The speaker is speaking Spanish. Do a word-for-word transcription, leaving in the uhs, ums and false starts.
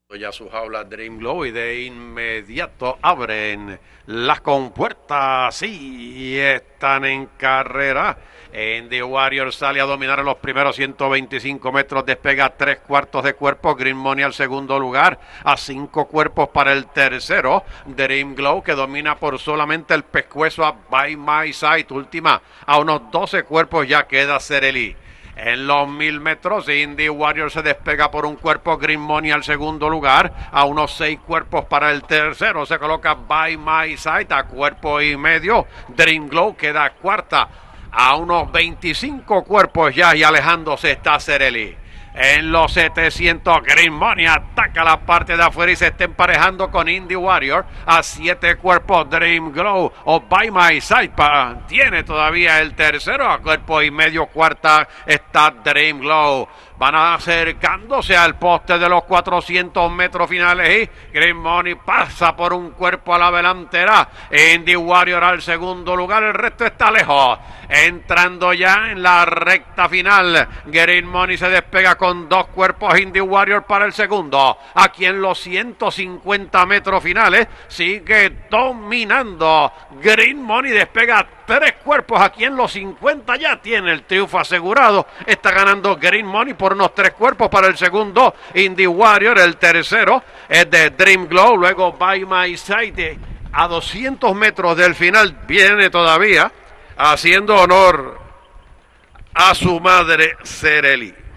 Ya su jaula Dream Glow y de inmediato abren las compuertas y están en carrera. Indy Warrior sale a dominar en los primeros ciento veinticinco metros, despega tres cuartos de cuerpo. Green Money al segundo lugar, a cinco cuerpos para el tercero. Dream Glow, que domina por solamente el pescuezo a By My Side, última a unos doce cuerpos ya queda Cerelli. En los mil metros, Indy Warrior se despega por un cuerpo. Green Money al segundo lugar, a unos seis cuerpos para el tercero. Se coloca By My Side a cuerpo y medio. Dream Glow queda cuarta, a unos veinticinco cuerpos ya, y alejándose está Cerelli. En los setecientos, Green Money ataca la parte de afuera y se está emparejando con Indy Warrior a siete cuerpos. Dream Glow o By My Side pa, tiene todavía el tercero, a cuerpo y medio. Cuarta está Dream Glow. Van acercándose al poste de los cuatrocientos metros finales y Green Money pasa por un cuerpo a la delantera. Indy Warrior al segundo lugar, el resto está lejos. Entrando ya en la recta final, Green Money se despega con dos cuerpos. Indy Warrior para el segundo. Aquí en los ciento cincuenta metros finales sigue dominando. Green Money despega tres cuerpos. Aquí en los cincuenta ya tiene el triunfo asegurado. Está ganando Green Money por unos tres cuerpos para el segundo. Indy Warrior, el tercero es de Dream Glow. Luego By My Side a doscientos metros del final viene todavía haciendo honor a su madre Cerelli.